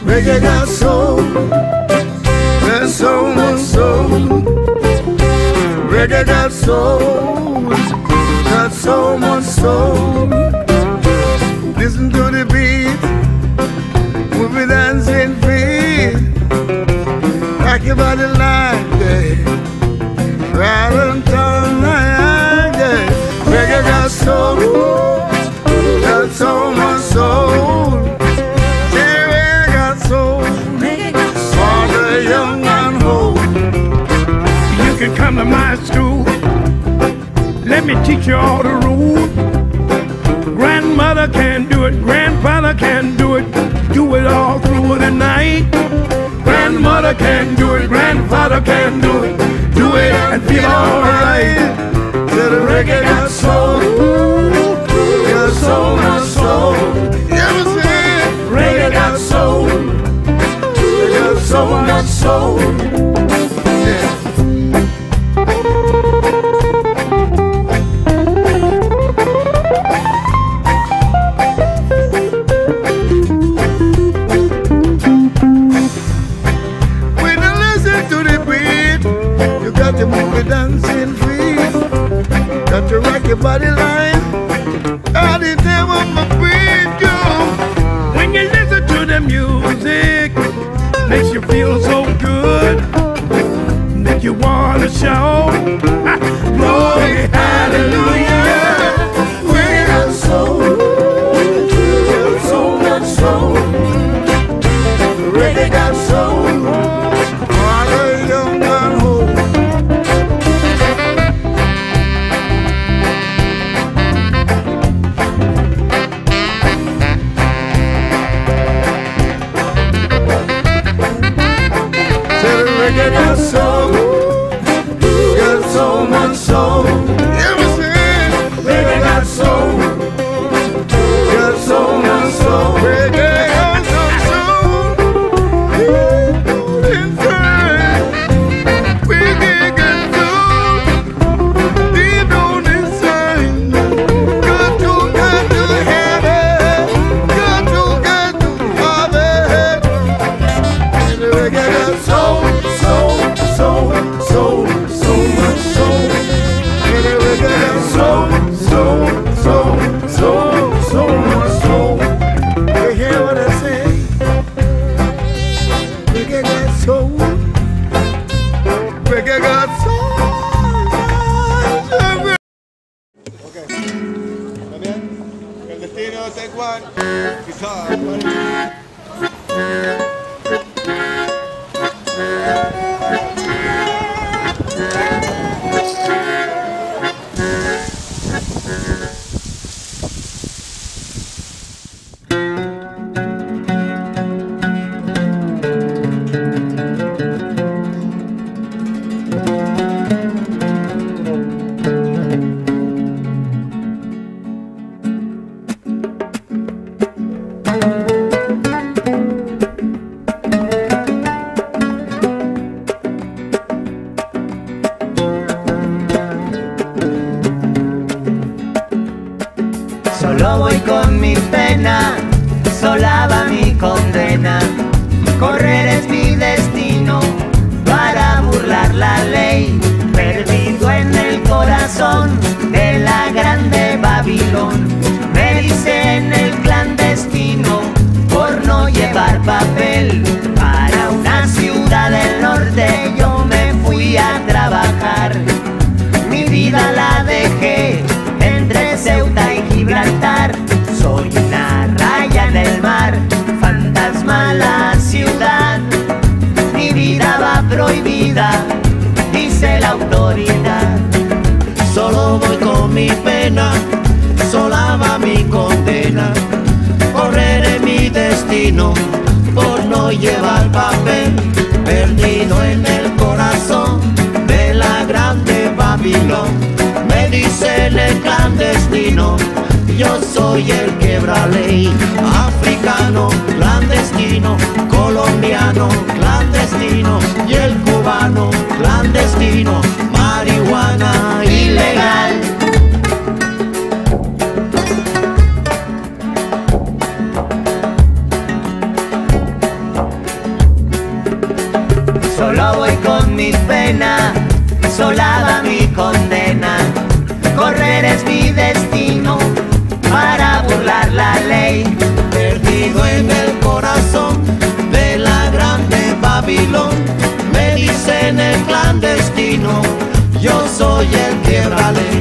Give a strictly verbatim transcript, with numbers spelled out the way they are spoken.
Reggae got soul, got so much soul. Reggae got soul, got so much soul. Listen to the beat, we'll be dancing free. Rock your body like that, right on time like that. Reggae got soul, got so much soul. Reggae got soul, for the young and old. You can come to my school, let me teach you all the rules. Grandmother can do it, grandfather can do it, do it all through the night. Grandmother can do it, grandfather can do it, do it and feel alright. Till the reggae got soul, got so much soul. You ever see? Reggae got soul, got so much soul. Yeah. To move the dancing feet, got to rock your body line. All the time on my feet, yo. When you listen to the music, makes you feel so good that you wanna shout glory, hallelujah. Reggae got soul, got so much soul. Reggae got soul, all the young and old. Reggae got soul, got so much soul. You ever seen? Reggae got soul, got so much soul. Reggae got some soul, inside. Reggae got soul, deep on inside. Got to, got to have it, got to, got to have it. Reggae got soul. Soul, soul, soul, so much soul. Reggae got soul, soul, soul, soul, so much soul. You hear what I say? Reggae got soul. Reggae got soul. Okay. ¿Está bien? El destino, take one. Guitar. Solo voy con mi pena, sola va mi condena. Correr es mi destino para burlar la ley. Perdido en el corazón de la grande Babilón. Me dicen el clandestino por no llevar papel. Para una ciudad del norte yo me fui a trabajar. Mi vida la dejé entre Ceuta y Gibraltar. Soy una raya en el mar, fantasma la ciudad. Mi vida va prohibida, dice la autoridad. Solo voy con mi pena, sola va mi condena. Correré mi destino por no llevar papel. Perdido en el corazón de la grande Babilón. Me dicen el clandestino, yo soy el quebra ley. Africano, clandestino, colombiano, clandestino, y el cubano, clandestino, marihuana ilegal. es mi destino para burlar la ley. Perdido en el corazón de la grande Babilón, me dicen el clandestino, yo soy el quiebrale.